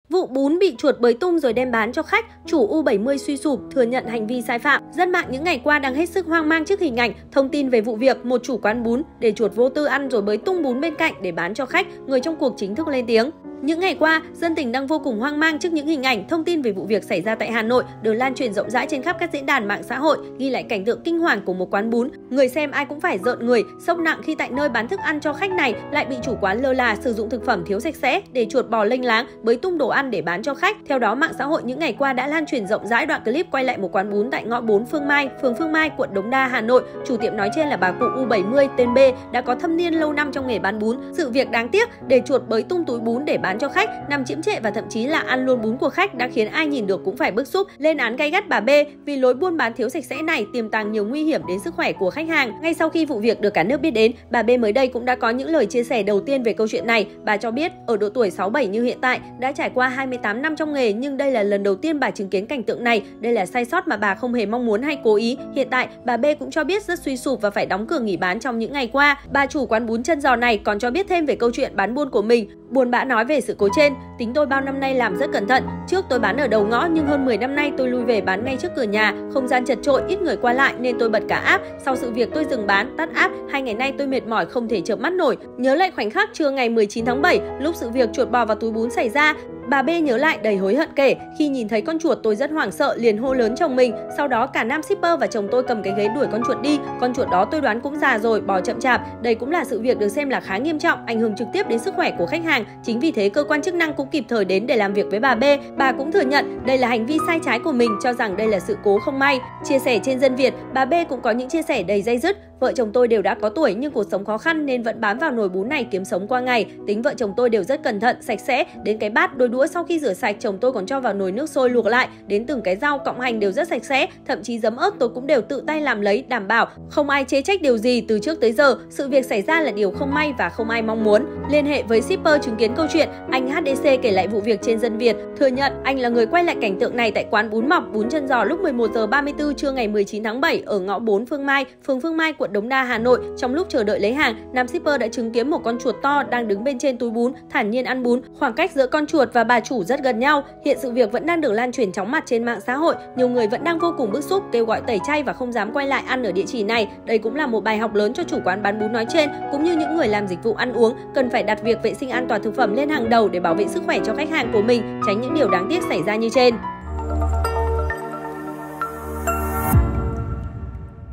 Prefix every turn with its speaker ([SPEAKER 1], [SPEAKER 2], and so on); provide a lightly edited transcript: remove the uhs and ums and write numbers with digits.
[SPEAKER 1] Vụ bún bị chuột bới tung rồi đem bán cho khách, chủ U70 suy sụp, thừa nhận hành vi sai phạm. Dân mạng những ngày qua đang hết sức hoang mang trước hình ảnh, thông tin về vụ việc một chủ quán bún để chuột vô tư ăn rồi bới tung bún bên cạnh để bán cho khách, người trong cuộc chính thức lên tiếng. Những ngày qua, dân tình đang vô cùng hoang mang trước những hình ảnh, thông tin về vụ việc xảy ra tại Hà Nội được lan truyền rộng rãi trên khắp các diễn đàn mạng xã hội, ghi lại cảnh tượng kinh hoàng của một quán bún. Người xem ai cũng phải rợn người, sốc nặng khi tại nơi bán thức ăn cho khách này lại bị chủ quán lơ là sử dụng thực phẩm thiếu sạch sẽ để chuột bò lênh láng, bới tung đồ ăn để bán cho khách. Theo đó, mạng xã hội những ngày qua đã lan truyền rộng rãi đoạn clip quay lại một quán bún tại ngõ 4 Phương Mai, phường Phương Mai, quận Đống Đa, Hà Nội. Chủ tiệm nói trên là bà cụ U70 tên B, đã có thâm niên lâu năm trong nghề bán bún. Sự việc đáng tiếc để chuột bới tung túi bún để bán cho khách, nằm chiếm trệ và thậm chí là ăn luôn bún của khách đã khiến ai nhìn được cũng phải bức xúc, lên án gay gắt bà B vì lối buôn bán thiếu sạch sẽ này tiềm tàng nhiều nguy hiểm đến sức khỏe của khách hàng. Ngay sau khi vụ việc được cả nước biết đến, bà B mới đây cũng đã có những lời chia sẻ đầu tiên về câu chuyện này. Bà cho biết ở độ tuổi 67 như hiện tại, đã trải qua 28 năm trong nghề nhưng đây là lần đầu tiên bà chứng kiến cảnh tượng này. Đây là sai sót mà bà không hề mong muốn hay cố ý. Hiện tại, bà B cũng cho biết rất suy sụp và phải đóng cửa nghỉ bán trong những ngày qua. Bà chủ quán bún chân giò này còn cho biết thêm về câu chuyện bán buôn của mình. Buồn bã nói về sự cố trên, tính tôi bao năm nay làm rất cẩn thận. Trước tôi bán ở đầu ngõ nhưng hơn 10 năm nay tôi lui về bán ngay trước cửa nhà, không gian chật chội, ít người qua lại nên tôi bật cả app. Sau sự việc tôi dừng bán, tắt app. 2 ngày nay tôi mệt mỏi không thể chợp mắt nổi. Nhớ lại khoảnh khắc trưa ngày 19 tháng 7, lúc sự việc chuột bò vào túi bún xảy ra, bà B nhớ lại đầy hối hận kể, khi nhìn thấy con chuột tôi rất hoảng sợ, liền hô lớn chồng mình. Sau đó cả nam shipper và chồng tôi cầm cái ghế đuổi con chuột đi. Con chuột đó tôi đoán cũng già rồi, bò chậm chạp. Đây cũng là sự việc được xem là khá nghiêm trọng, ảnh hưởng trực tiếp đến sức khỏe của khách hàng. Chính vì thế cơ quan chức năng cũng kịp thời đến để làm việc với bà B. Bà cũng thừa nhận đây là hành vi sai trái của mình, cho rằng đây là sự cố không may. Chia sẻ trên Dân Việt, bà B cũng có những chia sẻ đầy day dứt. Vợ chồng tôi đều đã có tuổi nhưng cuộc sống khó khăn nên vẫn bám vào nồi bún này kiếm sống qua ngày. Tính vợ chồng tôi đều rất cẩn thận, sạch sẽ, đến cái bát, đôi đũa sau khi rửa sạch chồng tôi còn cho vào nồi nước sôi luộc lại, đến từng cái rau cọng hành đều rất sạch sẽ, thậm chí giấm ớt tôi cũng đều tự tay làm lấy, đảm bảo không ai chê trách điều gì từ trước tới giờ. Sự việc xảy ra là điều không may và không ai mong muốn. Liên hệ với shipper chứng kiến câu chuyện, anh HDC kể lại vụ việc trên Dân Việt, thừa nhận anh là người quay lại cảnh tượng này tại quán bún mọc, bún chân giò lúc 11:34 trưa ngày 19 tháng 7 ở ngõ 4 Phương Mai, phường Phương Mai, quận Đống Đa, Hà Nội. Trong lúc chờ đợi lấy hàng, nam shipper đã chứng kiến một con chuột to đang đứng bên trên túi bún, thản nhiên ăn bún. Khoảng cách giữa con chuột và bà chủ rất gần nhau. Hiện sự việc vẫn đang được lan truyền chóng mặt trên mạng xã hội. Nhiều người vẫn đang vô cùng bức xúc, kêu gọi tẩy chay và không dám quay lại ăn ở địa chỉ này. Đây cũng là một bài học lớn cho chủ quán bán bún nói trên, cũng như những người làm dịch vụ ăn uống cần phải đặt việc vệ sinh an toàn thực phẩm lên hàng đầu để bảo vệ sức khỏe cho khách hàng của mình, tránh những điều đáng tiếc xảy ra như trên.